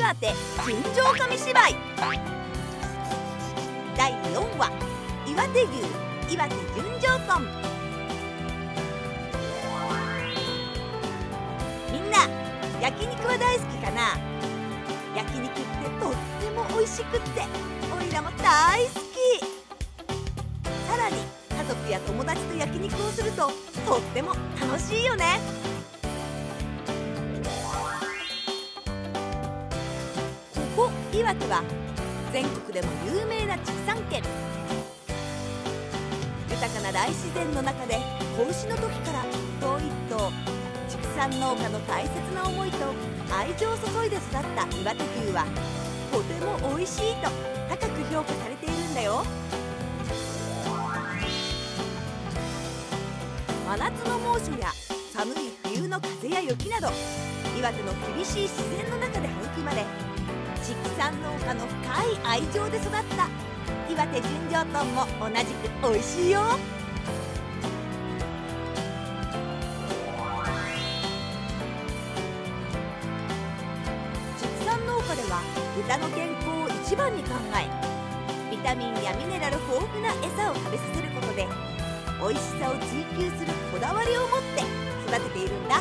岩手純情紙芝居第4話岩手牛岩手純情豚。みんな焼肉は大好きかな。焼肉ってとっても美味しくっておいらも大好き。さらに家族や友達と焼肉をするととっても楽しいよね。ここ岩手は全国でも有名な畜産県。豊かな大自然の中で子牛の時から一頭一頭畜産農家の大切な思いと愛情を注いで育った岩手牛はとても美味しいと高く評価されているんだよ。真夏の猛暑や寒い冬の風や雪など岩手の厳しい自然の中で育まれ畜産農家の深い愛情で育った岩手純情豚も同じく美味しいよ。畜産農家では豚の健康を一番に考えビタミンやミネラル豊富な餌を食べさせることで美味しさを追求するこだわりを持って育てているんだ。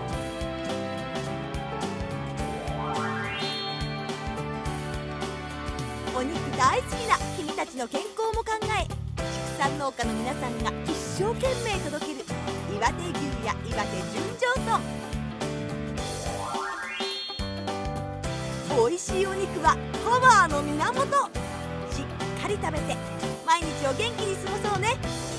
お肉大好きな君たちの健康も考え畜産農家の皆さんが一生懸命届ける岩手牛や岩手純情豚。美味しいお肉はパワーの源。しっかり食べて毎日を元気に過ごそうね。